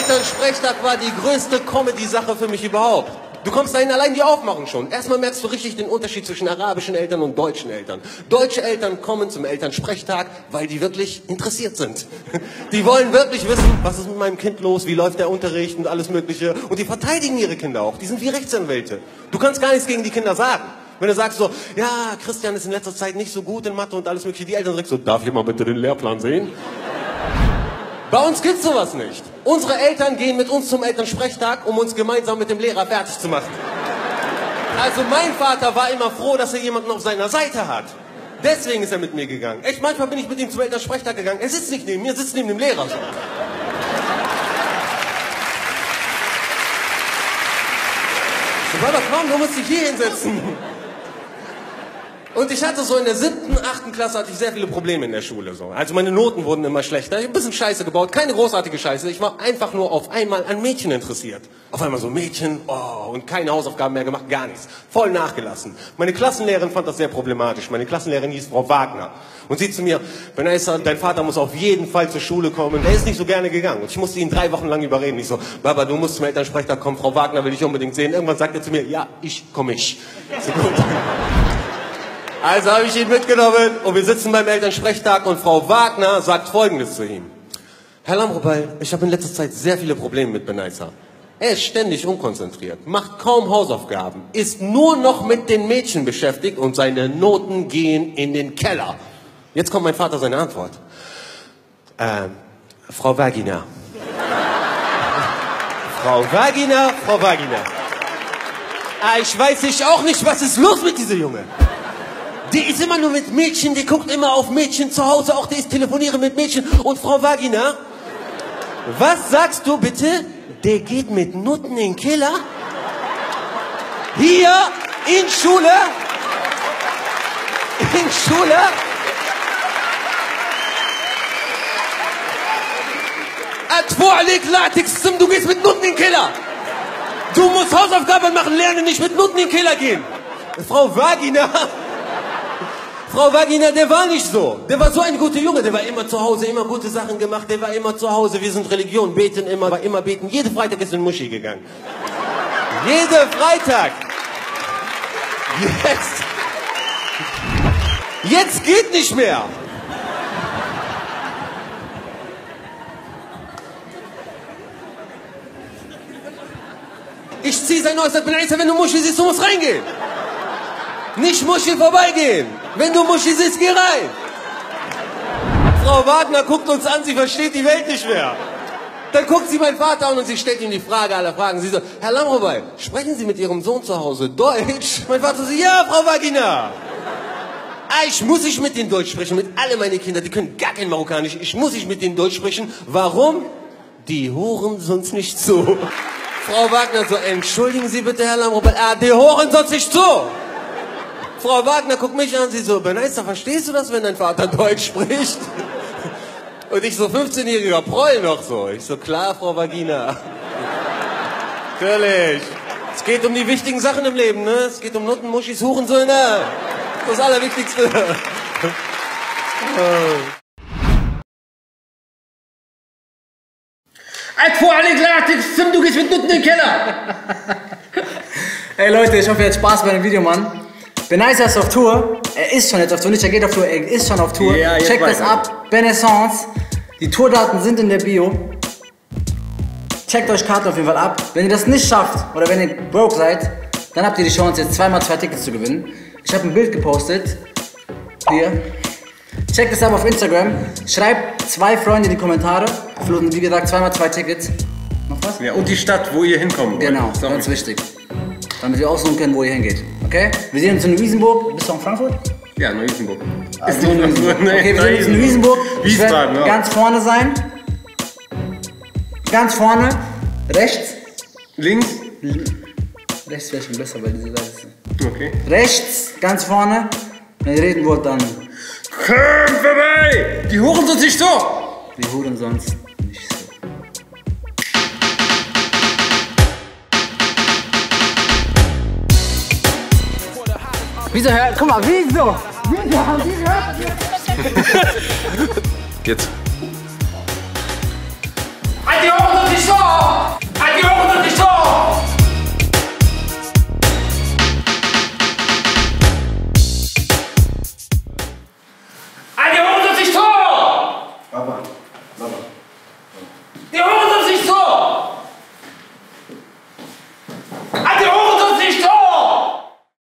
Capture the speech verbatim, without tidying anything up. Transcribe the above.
Elternsprechtag war die größte Comedy-Sache für mich überhaupt. Du kommst dahin, allein die Aufmachung schon. Erstmal merkst du richtig den Unterschied zwischen arabischen Eltern und deutschen Eltern. Deutsche Eltern kommen zum Elternsprechtag, weil die wirklich interessiert sind. Die wollen wirklich wissen, was ist mit meinem Kind los, wie läuft der Unterricht und alles Mögliche. Und die verteidigen ihre Kinder auch. Die sind wie Rechtsanwälte. Du kannst gar nichts gegen die Kinder sagen. Wenn du sagst so, ja, Christian ist in letzter Zeit nicht so gut in Mathe und alles Mögliche, die Eltern sagen so, darf ich mal bitte den Lehrplan sehen? Bei uns gibt's sowas nicht. Unsere Eltern gehen mit uns zum Elternsprechtag, um uns gemeinsam mit dem Lehrer fertig zu machen. Also mein Vater war immer froh, dass er jemanden auf seiner Seite hat. Deswegen ist er mit mir gegangen. Echt, manchmal bin ich mit ihm zum Elternsprechtag gegangen. Er sitzt nicht neben mir, er sitzt neben dem Lehrer. So. So, Baba, komm, du musst dich hier hinsetzen. Und ich hatte so in der siebten, achten Klasse hatte ich sehr viele Probleme in der Schule. So. Also meine Noten wurden immer schlechter. Ich habe ein bisschen Scheiße gebaut, keine großartige Scheiße. Ich war einfach nur auf einmal an Mädchen interessiert. Auf einmal so Mädchen, oh, und keine Hausaufgaben mehr gemacht, gar nichts. Voll nachgelassen. Meine Klassenlehrerin fand das sehr problematisch. Meine Klassenlehrerin hieß Frau Wagner. Und sie zu mir, Benaisa, dein Vater muss auf jeden Fall zur Schule kommen. Der ist nicht so gerne gegangen. Und ich musste ihn drei Wochen lang überreden. Ich so, Baba, du musst zum Elternsprechtag kommen, Frau Wagner will ich unbedingt sehen. Irgendwann sagt er zu mir, ja, ich komme ich. So gut. Also habe ich ihn mitgenommen und wir sitzen beim Elternsprechtag und Frau Wagner sagt Folgendes zu ihm. Herr Lamrobal, ich habe in letzter Zeit sehr viele Probleme mit Benaisa. Er ist ständig unkonzentriert, macht kaum Hausaufgaben, ist nur noch mit den Mädchen beschäftigt und seine Noten gehen in den Keller. Jetzt kommt mein Vater seine Antwort. Ähm, Frau Vagina. Frau Vagina, Frau Vagina. Ah, ich weiß ich auch nicht, was ist los mit dieser Junge? Die ist immer nur mit Mädchen, die guckt immer auf Mädchen zu Hause, auch die ist telefonieren mit Mädchen. Und Frau Vagina, was sagst du bitte? Der geht mit Nutten in den Keller? Hier, in Schule? In Schule? Du gehst mit Nutten in den Keller. Du musst Hausaufgaben machen, lernen, nicht mit Nutten in den Keller gehen. Frau Vagina... Frau Vagina, der war nicht so. Der war so ein guter Junge. Der war immer zu Hause, immer gute Sachen gemacht. Der war immer zu Hause. Wir sind Religion, beten immer, war immer beten. Jeden Freitag ist in Muschi gegangen. Jeden Freitag. Jetzt. Jetzt geht nicht mehr. Ich zieh sein Neues, Benaisa, wenn du Muschi siehst, du musst reingehen. Nicht Muschi vorbeigehen. Wenn du Muschi siehst, geh rein. Frau Wagner guckt uns an, sie versteht die Welt nicht mehr. Dann guckt sie meinen Vater an und sie stellt ihm die Frage aller Fragen. Sie so, Herr Lamrobal, sprechen Sie mit Ihrem Sohn zu Hause Deutsch? Mein Vater so, ja, Frau Vagina. Ah, ich muss nicht mit denen Deutsch sprechen, mit alle meine Kinder, die können gar kein Marokkanisch. Ich muss nicht mit denen Deutsch sprechen. Warum? Die hören sonst nicht zu. Frau Wagner so, entschuldigen Sie bitte, Herr Lamrobal, ah, die hören sonst nicht zu. Frau Wagner guckt mich an, sie so, Benaisa, verstehst du das, wenn dein Vater Deutsch spricht? Und ich so, fünfzehnjähriger Proll noch so. Ich so, klar, Frau Vagina. Natürlich. Es geht um die wichtigen Sachen im Leben, ne? Es geht um Nutten, Muschis, Hurensöhne. Das ist das Allerwichtigste. Du gehst mit Nutten in den Keller. Ey Leute, ich hoffe, ihr habt Spaß bei dem Video, Mann. Benaisa ist auf Tour, er ist schon jetzt auf Tour, nicht er geht auf Tour, er ist schon auf Tour. Ja, checkt das ab, Benaissance. Die Tourdaten sind in der Bio. Checkt euch Karten auf jeden Fall ab. Wenn ihr das nicht schafft oder wenn ihr broke seid, dann habt ihr die Chance, jetzt zweimal zwei Tickets zu gewinnen. Ich habe ein Bild gepostet. Hier. Checkt es ab auf Instagram. Schreibt zwei Freunde in die Kommentare. Floten, wie gesagt, zweimal zwei Tickets. Noch was? Ja, und die Stadt, wo ihr hinkommen wollt. Genau, ganz wichtig. Damit wir aussuchen können, wo ihr hingeht. Okay? Wir sehen uns in Luisenburg. Bist du in Frankfurt? Ja, Neu-Isenburg. Ah, ist nur Luisenburg. Okay, wir sehen uns in Luisenburg. Ich werde ja. ganz vorne sein. Ganz vorne. Rechts. Links. Rechts wäre schon besser, weil diese Seite ist. Okay. Rechts, ganz vorne. Wenn ihr reden wollt, dann. Komm vorbei! Die Huren sonst nicht so! Die Huren sonst nicht so. Wieso hört? Guck mal, wieso? Wieso haben die gehört? Jetzt.